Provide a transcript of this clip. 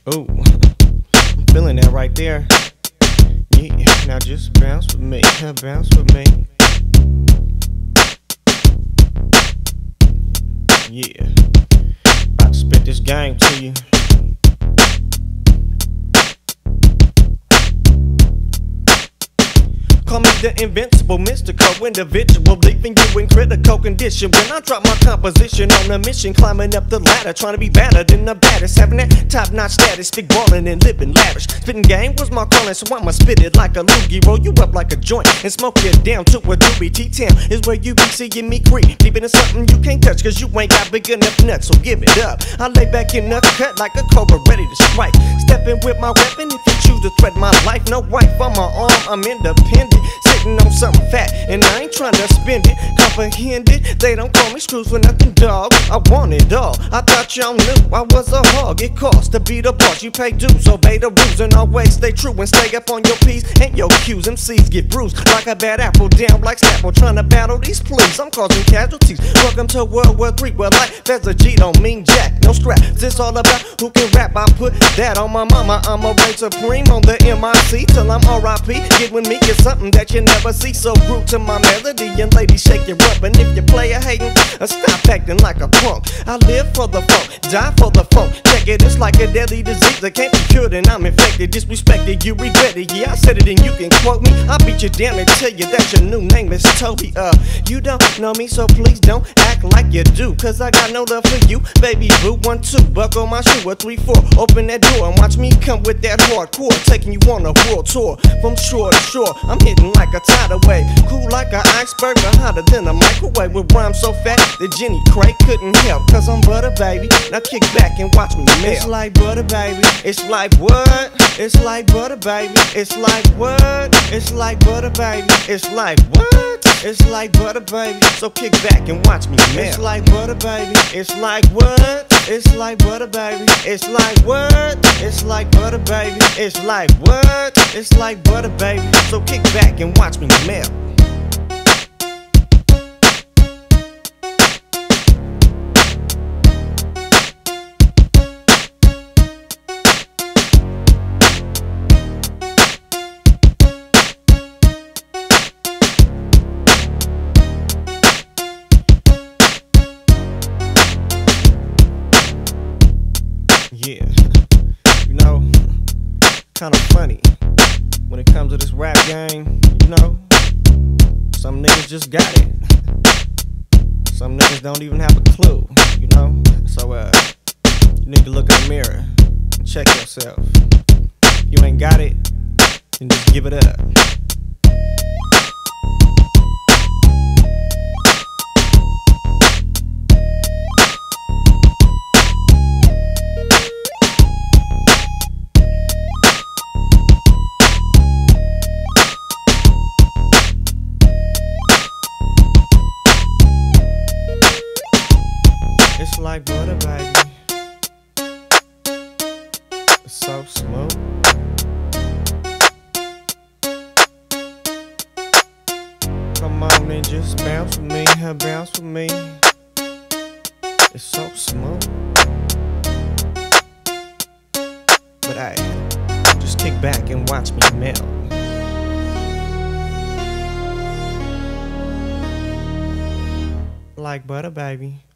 Oh, I'm feeling that right there. Yeah, now just bounce with me, bounce with me. Yeah, about to spit this game to you. Call me the invincible, mystical individual, leaving you in critical condition. When I drop my composition on a mission, climbing up the ladder, trying to be better than the baddest, having that top-notch status, big ballin' and living lavish. Spitting game was my calling, so I'ma spit it like a loogie, roll you up like a joint, and smoke it down to a doobie. T-Town is where you be seeing me creep, deep into something you can't touch, cause you ain't got big enough nuts, so give it up. I lay back in the cut like a cobra ready to strike, stepping with my weapon if you choose to threaten my life. No wife on my arm, I'm independent, sitting on something fat, and I ain't trying to spend it. Comprehend it, they don't call me Scrooge for nothing, dog. I want it all. I thought y'all knew I was a hog. It costs to be the boss. You pay dues, obey the rules, and always stay true and stay up on your P's and your Q's. MCs get bruised like a bad apple, down like Snapple, trying to battle these pleas. I'm causing casualties. Welcome to World War III, where life as a G don't mean jack. No scraps. It's all about who can rap. I put that on my mama. I'm a reign supreme on the MIC till I'm R.I.P. Get with me, get something that you never see. So groove to my melody and ladies shake your up. And if you play a hatin', stop acting like a punk. I live for the funk, die for the funk. Check it, it's like a deadly disease that can't be cured, and I'm infected, disrespected, you regret it. Yeah, I said it and you can quote me. I'll beat you down and tell you that your new name is Toby. You don't know me, so please don't act like you do, cause I got no love for you, baby boo. 1, 2, buckle my shoe. 1, 3, 4, open that door and watch me come with that hardcore, taking you on a world tour from shore to shore. I'm hitting like a tidal wave, cool like an iceberg, but hotter than a microwave, with rhymes so fat that Jenny Craig couldn't help. Cause I'm butter, baby. Now kick back and watch me melt. It's like butter, baby. It's like what? It's like butter, baby. It's like what? It's like butter, baby. It's like what? It's like butter, baby. So kick back and watch me melt. It's like butter, baby. It's like what? It's like butter, baby. It's like what? It's like butter, baby. It's like what? It's like butter, baby. So kick back and watch me melt. Yeah, you know, kinda funny when it comes to this rap game, you know, some niggas just got it. Some niggas don't even have a clue, you know. So you need to look in the mirror and check yourself. If you ain't got it, then just give it up. It's like butter, baby. It's so smooth. Come on and just bounce with me, bounce with me. It's so smooth. But hey, just kick back and watch me melt. Like butter, baby.